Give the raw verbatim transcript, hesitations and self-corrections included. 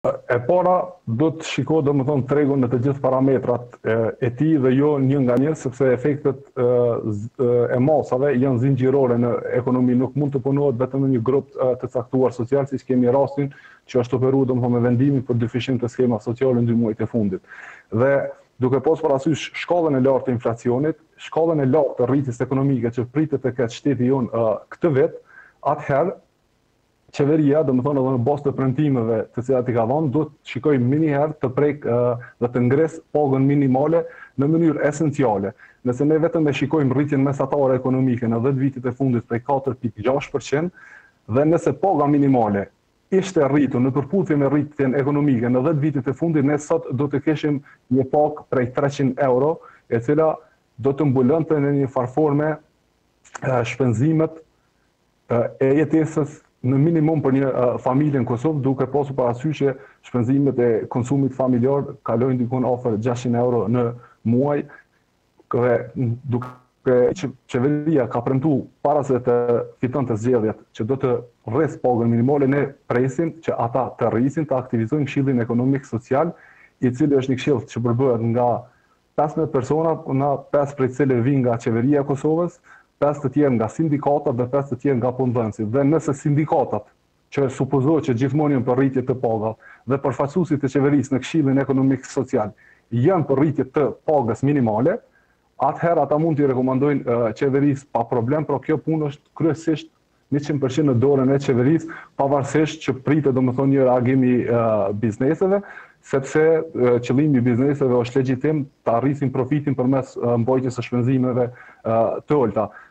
E para, do të shiko do më thonë tregun në të gjithë parametrat e, e ti dhe jo një nga një, sepse efektet e, e masave janë zinxhirore në ekonomi, nuk mund të punohet vetëm në një grup të caktuar social, siç kemi rastin që është operuar domethënë me vendimin për dyfishim të skema sociale në dy muajt e fundit. Dhe duke pas parasysh shkallën e lartë të inflacionit, shkallën e lartë të rritjes ekonomike që pritet të ketë shteti jonë uh, këtë vit, atëherë qeveria, do më thonë edhe në bazë të premtimeve të cilat i ka dhënë, do të shikojë më një herë të prek uh, dhe të ngres pagën minimale në mënyrë esenciale. Nëse ne vetëm e shikojmë rritjen mesatare ekonomike në dhjetë vitet e fundit prej katër pikë gjashtë përqind dhe nëse paga minimale ishte rritur në përputhje me rritjen ekonomike në dhjetë vitet e fundit, ne sot do të kishim një pagë prej treqind euro, e cila do të mbulonte në një farforme uh, shpenzimet uh, e jetesës në minimum për një uh, familje në Kosovë, duke pasur parasysh që shpenzimet e konsumit familjar kalojnë diku afër gjashtëqind euro në muaj, dhe duke që qeveria ka premtuar para se të fitonte zgjedhjet që do të rresë pagën minimale, ne presim që ata të rrisin, të aktivizojnë këshillin ekonomik social, i cili është një këshill që përbëhet nga pesëmbëdhjetë persona, nga pesë prej cilëve vijnë nga qeveria e Kosovës, pesë të tjerë nga sindikatat dhe pesë të tjerë nga punëdhënësit. Dhe nëse sindikatat, që supozohet që gjithmonë janë për rritje të pagave, dhe përfaqësuesit e qeverisë në Këshillin Ekonomik Social janë për rritje të pagës minimale, atëherë ata mund t'i rekomandojnë uh, qeverisë pa problem, por kjo punë është kryesisht njëqind përqind në dorën e qeverisë, pavarësisht që pritet domethënë një reagim i uh, bizneseve, sepse uh, qëllimi i bizneseve është legjitim të arrisin profitin përmes uh, mbajtjes së shpenzimeve uh, të ulta.